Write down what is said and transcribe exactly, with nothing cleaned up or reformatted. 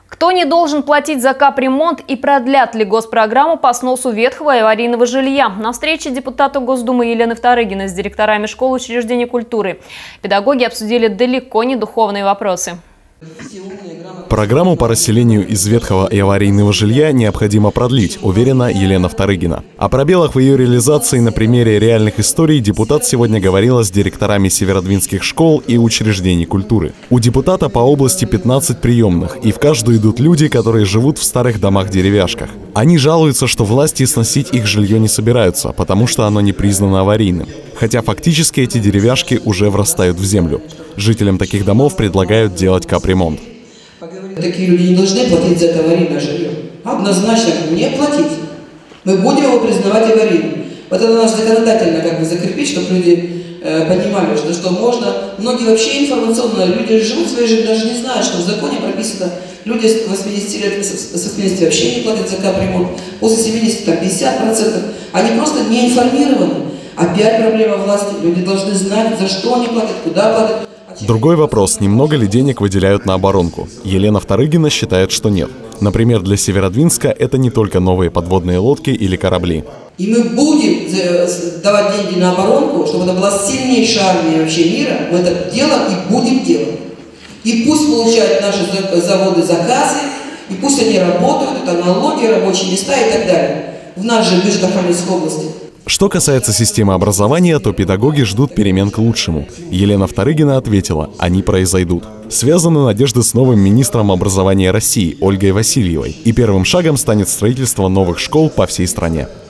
Кто не должен платить за капремонт и продлят ли госпрограмму по сносу ветхого и аварийного жилья? На встрече депутата Госдумы Елены Вторыгиной с директорами школ и учреждений культуры педагоги обсудили далеко не духовные вопросы. Программу по расселению из ветхого и аварийного жилья необходимо продлить, уверена Елена Вторыгина. О пробелах в ее реализации на примере реальных историй депутат сегодня говорила с директорами северодвинских школ и учреждений культуры. У депутата по области пятнадцать приемных, и в каждую идут люди, которые живут в старых домах-деревяшках. Они жалуются, что власти сносить их жилье не собираются, потому что оно не признано аварийным. Хотя фактически эти деревяшки уже врастают в землю. Жителям таких домов предлагают делать капремонт. Такие люди не должны платить за это аварийное жилье. Однозначно не платить. Мы будем его признавать аварийным. Вот это надо законодательно как бы закрепить, чтобы люди э, понимали, что, что можно. Многие вообще информационно, люди живут своей жизнью, даже не знают, что в законе прописано, люди с восьмидесяти лет, с восьмидесяти вообще не платят за капремонт, после семидесяти там пятьдесят процентов. Они просто не информированы. Опять проблема власти. Люди должны знать, за что они платят, куда платят. Другой вопрос, немного ли денег выделяют на оборонку. Елена Вторыгина считает, что нет. Например, для Северодвинска это не только новые подводные лодки или корабли. И мы будем давать деньги на оборонку, чтобы это была сильнейшая армия вообще мира. Мы это делаем и будем делать. И пусть получают наши заводы заказы, и пусть они работают, это налоги, рабочие места и так далее. В нашей Нижегородской области. Что касается системы образования, то педагоги ждут перемен к лучшему. Елена Вторыгина ответила, они произойдут. Связаны надежды с новым министром образования России Ольгой Васильевой. И первым шагом станет строительство новых школ по всей стране.